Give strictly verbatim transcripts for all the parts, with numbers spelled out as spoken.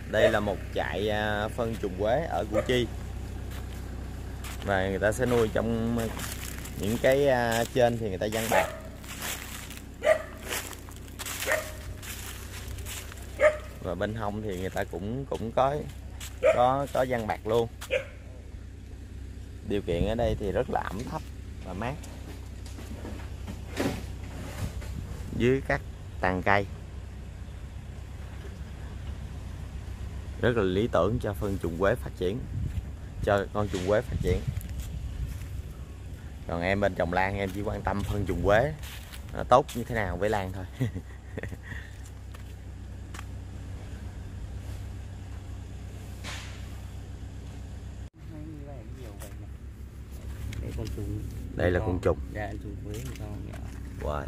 Đây là một trại phân trùng quế ở Củ Chi. Và người ta sẽ nuôi trong những cái trên thì người ta giăng bạc. Và bên hông thì người ta cũng cũng có có có giăng bạc luôn. Điều kiện ở đây thì rất là ẩm thấp và mát. Dưới các tàn cây rất là lý tưởng cho phân trùng quế phát triển, cho con trùng quế phát triển. Còn em bên trồng lan em chỉ quan tâm phân trùng quế nó tốt như thế nào với lan thôi. Đây, con trùng. Đây là con trùng. Dạ, trùng quế con nhỏ. Wow.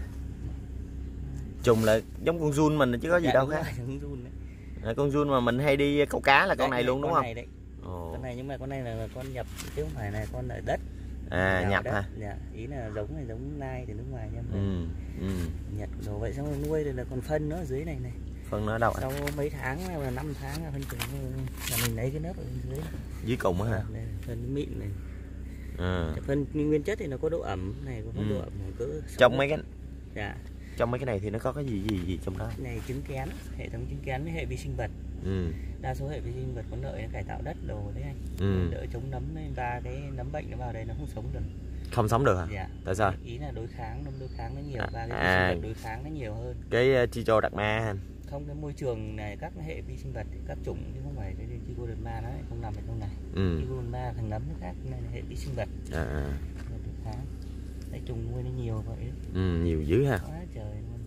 Trùng là giống con giun mình chứ có gì Dạ, đâu khác. khác. Con giun đấy. À, con giun mà mình hay đi câu cá là con Đấy, này luôn đúng con không? Này đấy. Ồ. Con này nhưng mà con này là con nhập chứ không phải là con ở đất. À, Đào nhập đất. hả? Dạ, ý là giống này giống nai từ nước ngoài nha. Ừ, ừ. Nhật đồ vậy xong rồi nuôi rồi là còn phân nó ở dưới này này. Phân nó ở đâu ạ? Sau mấy tháng là năm tháng là phân trùng là mình lấy cái lớp ở dưới này. Dưới cùng á hả? Đây, phân mịn này. À. Phân nguyên chất thì nó có độ ẩm này, có Ừ. độ ẩm cỡ Trong mấy cái dạ. Trong mấy cái này thì nó có cái gì gì gì trong đó? Này trứng kén, hệ thống trứng kén với hệ vi sinh vật. Ừ. Đa số hệ vi sinh vật có lợi cải tạo đất đồ đấy anh. Ừ. Đỡ chống nấm nên ra cái nấm bệnh nó vào đây nó không sống được. Không sống được hả? Dạ. Tại sao? Ý là đối kháng, nấm đối kháng nó nhiều và cái À. vi sinh vật đối kháng nó nhiều hơn. Cái uh, Trichoderma. Không, cái môi trường này các hệ vi sinh vật các chủng chứ không phải cái Trichoderma nó không nằm ở trong này. Ừ. Trichoderma thành nấm nó khác, này là hệ vi sinh vật. À, à. Đối kháng. Đấy, trùng nuôi nó nhiều vậy đấy. Ừ, nhiều dữ ha. Quá trời luôn.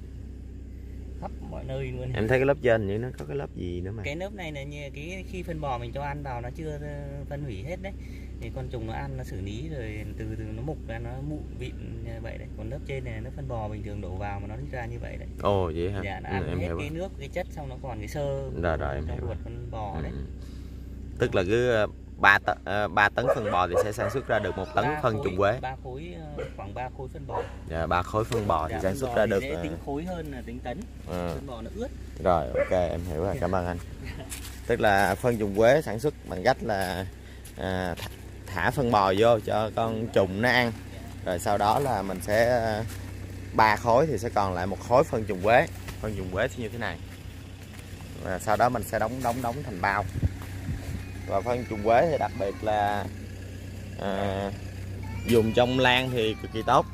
Khắp mọi nơi luôn. Em thấy cái lớp trên như nó có cái lớp gì nữa mà. Cái lớp này là như cái khi phân bò mình cho ăn vào nó chưa phân hủy hết đấy, thì con trùng nó ăn nó xử lý rồi từ từ nó mục ra nó mụn vịn như vậy đấy. Còn lớp trên này nó phân bò bình thường đổ vào mà nó ra như vậy đấy. Ồ vậy hả? Dạ, nó Ừ, ăn em hết hiểu cái rồi. nước cái chất xong nó còn cái sơ Rồi rồi em trong hiểu. ruột con bò Ừ. đấy. Tức là cứ ba tấn ba tấn phân bò thì sẽ sản xuất ra được một tấn ba phân khối, trùng quế. ba khối khoảng ba khối phân bò. Dạ, ba khối phân bò thì Dạ, sản phân xuất bò ra thì được. dễ tính khối hơn là tính tấn. À. Phân bò nó ướt. Rồi ok em hiểu rồi, cảm ơn anh. Tức là phân trùng quế sản xuất bằng cách là à, thả phân bò vô cho con trùng nó ăn, rồi sau đó là mình sẽ ba khối thì sẽ còn lại một khối phân trùng quế. Phân trùng quế thì như thế này, và sau đó mình sẽ đóng đóng đóng thành bao. Và phân trùng quế thì đặc biệt là à, dùng trong lan thì cực kỳ tốt.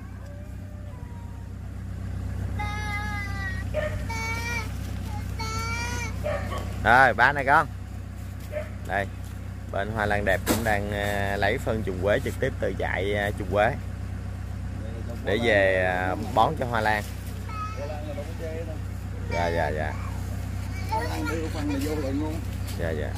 Rồi ba này con, đây bên Hoa Lan Đẹp cũng đang uh, lấy phân trùng quế trực tiếp từ trại uh, trùng quế để về uh, bón cho hoa lan. Dạ dạ dạ. Dạ dạ.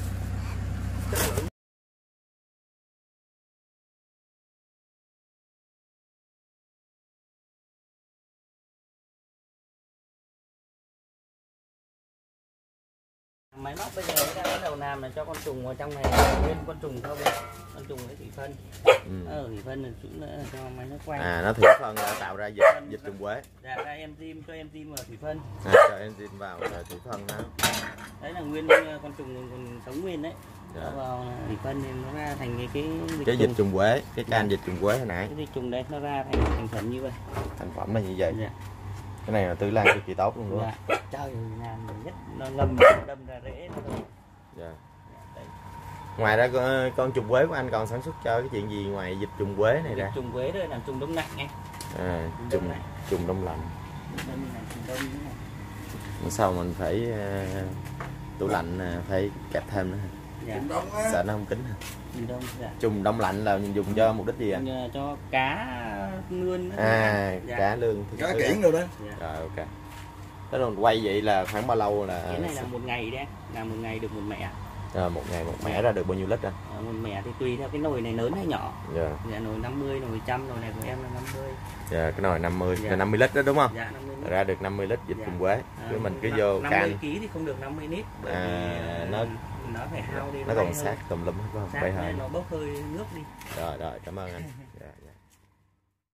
Máy móc bây giờ đã bắt đầu làm là cho con trùng vào trong này nguyên con trùng không, con trùng lấy thủy phân. Ừ. Ờ, thủy phân là chút nữa là cho máy nó quay. À, nó thủy phân đã tạo ra dịch dịch trùng quế. Dạ, ra enzyme cho enzyme vào thủy phân. À, cho enzyme vào rồi thủy phân nó. Đấy là nguyên con trùng còn sống nguyên đấy. Dạ. Cho vào thủy phân thì nó ra thành cái cái dịch Cái trùng. dịch trùng quế, cái can Dạ. dịch trùng quế hồi nãy. Cái dịch trùng đấy nó ra thành thành phẩm như vậy. Thành phẩm là như vậy. Dạ. Cái này là tứ lan cực kỳ tốt luôn đúng không? Dạ. Trời ơi, làm nhất nó ngâm đâm ra rễ nó thôi. Dạ. Đấy. Ngoài ra con, con trùng quế của anh còn sản xuất cho cái chuyện gì ngoài dịch trùng quế này Dịch ra? trùng quế đây làm trùng đông lạnh nghe. À, trùng trùng đông lạnh. Đông là trùng đông nữa này. Sao mình phải uh, tủ lạnh uh, phải kẹp thêm nữa hả? Dạ. Sợ nó không kín hả? Trùng đông dạ. Trùng đông lạnh là mình dùng cho mục đích gì ạ? À? Cho cá lươn. À, dạ. cá lương. Cá kiển rồi đó. Dạ. Rồi ok. Thế rồi quay vậy là khoảng bao lâu là? Cái này là một ngày đấy, là một ngày được một mẹ. À, một ngày một mẻ ra được bao nhiêu lít ạ? À, một mẹ thì tùy theo cái nồi này lớn hay nhỏ. Dạ. Dạ, nồi năm mươi, nồi một trăm, nồi này của em là năm mươi. Dạ, cái nồi năm mươi, Dạ. là năm mươi lít đó đúng không? Dạ, năm mươi lít. Ra được năm mươi lít dịch Dạ. trùng quế. À, Cứ mình cứ năm- vô năm can. mươi ki thì không được năm mươi lít bởi À, vì nó nó phải hao đi. nó bay còn hơi. sát tùm lum hết phải không? Sát Bay nên hơi. nó bốc hơi nước đi. Rồi rồi, cảm ơn anh.